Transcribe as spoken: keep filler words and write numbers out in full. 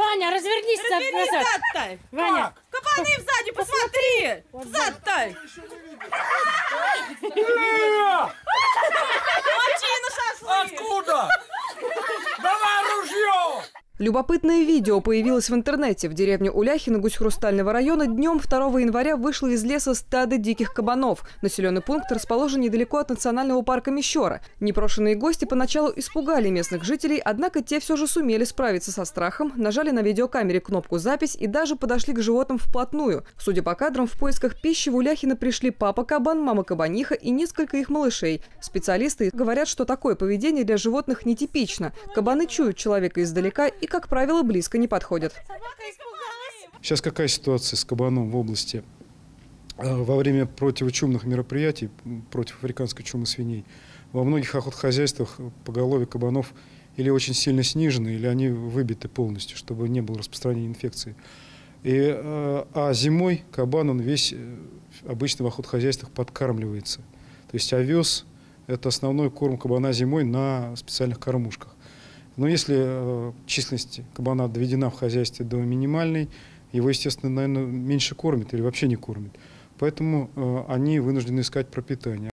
Ваня, развернись Развернись назад. зад-тай. Ваня. Кабаны сзади, посмотри. Зад-тай. Мочи на шашлык. Откуда? Давай ружье! Любопытное видео появилось в интернете. В деревне Уляхино Гусь-Хрустального района днем второго января вышло из леса стадо диких кабанов. Населенный пункт расположен недалеко от национального парка Мещера. Непрошенные гости поначалу испугали местных жителей, однако те все же сумели справиться со страхом, нажали на видеокамере кнопку «Запись» и даже подошли к животным вплотную. Судя по кадрам, в поисках пищи в Уляхино пришли папа-кабан, мама-кабаниха и несколько их малышей. Специалисты говорят, что такое поведение для животных нетипично. Кабаны чуют человека издалека и, как правило, близко не подходят. Сейчас какая ситуация с кабаном в области? Во время противочумных мероприятий против африканской чумы свиней во многих охотхозяйствах поголовье кабанов или очень сильно снижено, или они выбиты полностью, чтобы не было распространения инфекции. И, а зимой кабан, он весь обычно в охотхозяйствах подкармливается. То есть овес – это основной корм кабана зимой на специальных кормушках. Но если э, численность кабана доведена в хозяйстве до минимальной, его, естественно, наверное, меньше кормят или вообще не кормят. Поэтому э, они вынуждены искать пропитание.